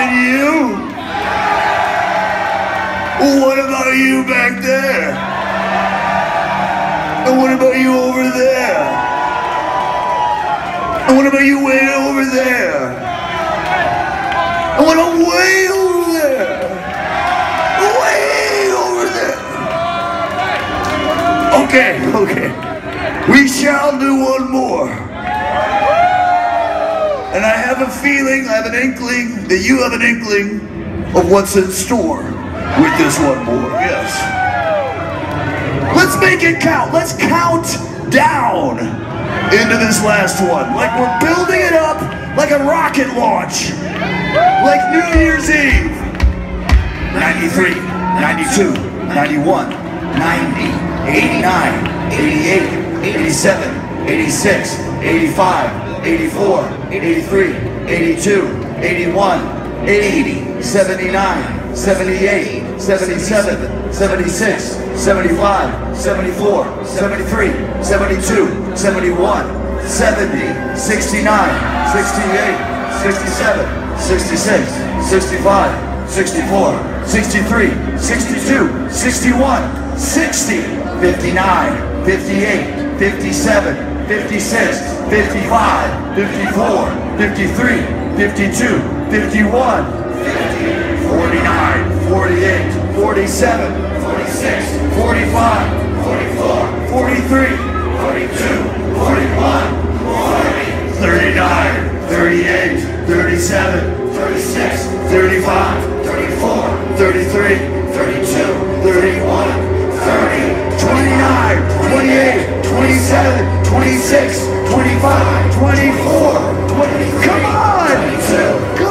And you? What about you back there? And what about you over there? And what about you way over there? And what about way over there? Way over there. Okay. We shall do one more. And I have a feeling, I have an inkling, that you have an inkling of what's in store with this one more. Yes. Let's make it count. Let's count down into this last one. Like we're building it up like a rocket launch. Like New Year's Eve. 93, 92, 91, 90, 89, 88, 87, 86, 85, 84, 83, 82, 81, 80, 79, 78, 77, 76, 75, 74, 73, 72, 71, 70, 69, 68, 67, 66, 65, 64, 63, 62, 61, 60, 59, 58, 57, 56, 55, 54, 53, 52, 51, 50, 49, 48, 47, 46, 45, 44, 43, 42, 41, 40, 39, 38, 37, 36, 35, 34, 33, 32, 31, 30, 29, 28, 27, 26, 25, 24, 20, come on! 22,